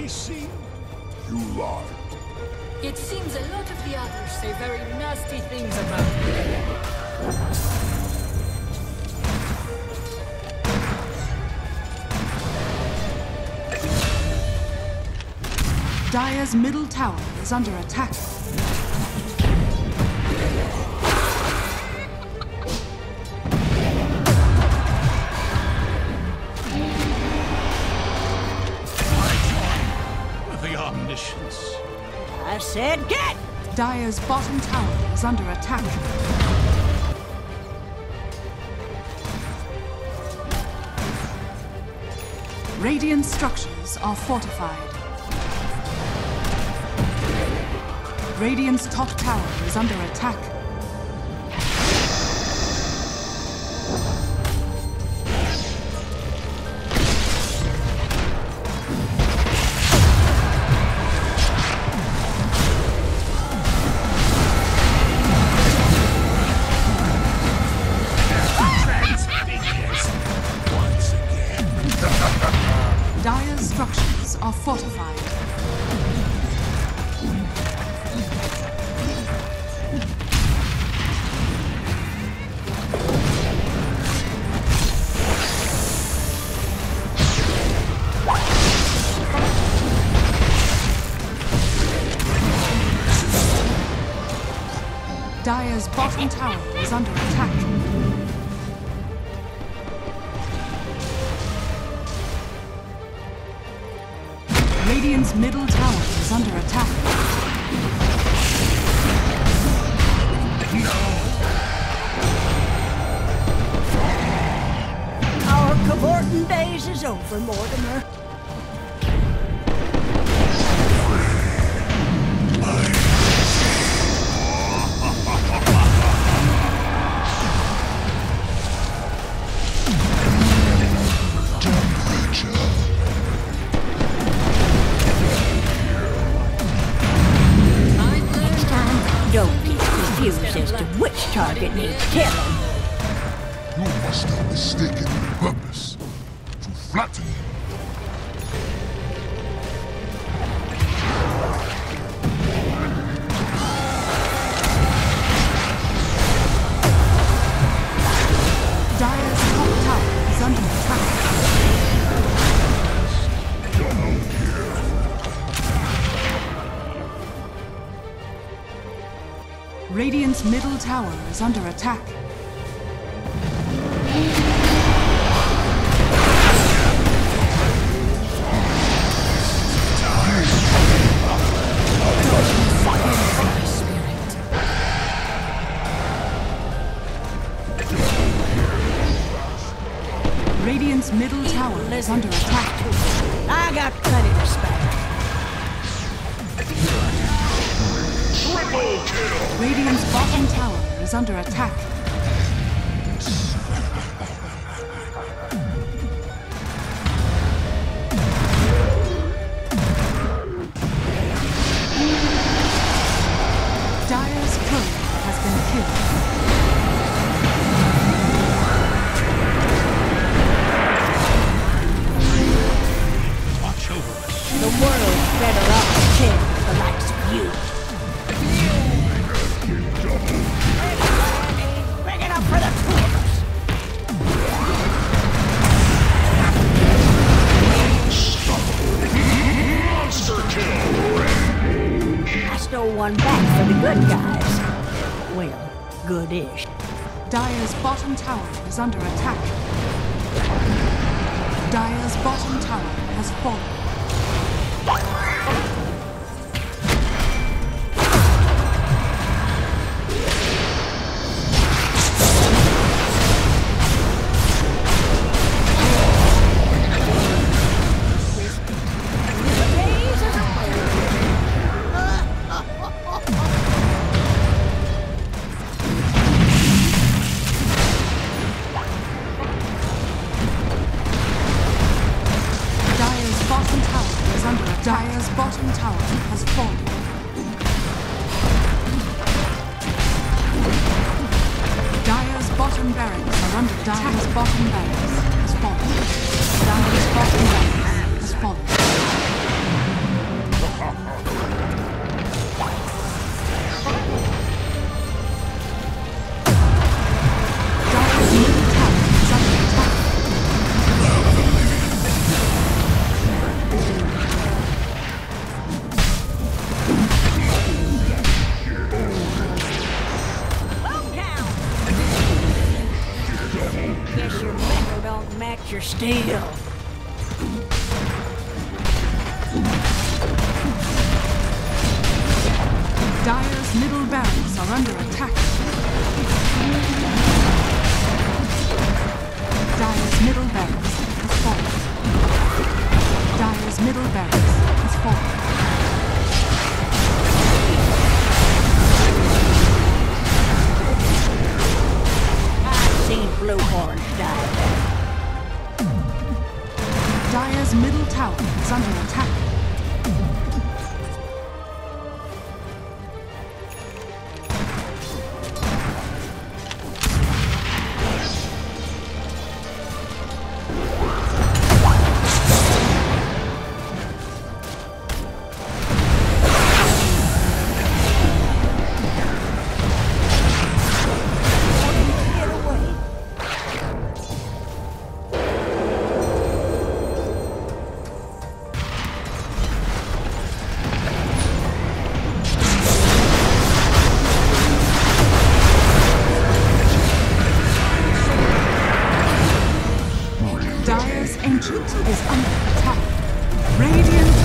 seem? You lie. It seems a lot of the others say very nasty things about me. Dire's middle tower is under attack. With the omniscience. I said get! Dire's bottom tower is under attack. Radiant structures are fortified. Radiant's top tower is under attack. Dire's structures are fortified. Dire's bottom tower is under attack. Radiant's middle tower is under attack. Our cavorting days is over, Mortimer. Don't get confused as to which target needs killing. You must have mistaken the purpose to flatter him. Dire's top tower is under attack. Radiant's middle tower is under attack. Radiant's middle tower is under attack. I got plenty to spare. Triple kill! Radiant's bottom tower is under attack. Dire's courier has been killed. Watch over us. The world's better off killing the likes of you. Bring it up for the two of us. Monster kill! I stole one back for the good guys. Well, good-ish. Dire's bottom tower is under attack. Dire's bottom tower has fallen. Dire's bottom tower has fallen. Dire's bottom barracks are under attack. Dire's bottom barracks has fallen. Dire's bottom barracks has fallen. don't match your steel. Dire's middle barracks are under attack. Dire's middle barracks has fallen. Dire's middle barracks has fallen. I've seen blowhorns die. Dire's middle tower is under attack. Dire's ancient is under attack. Radiant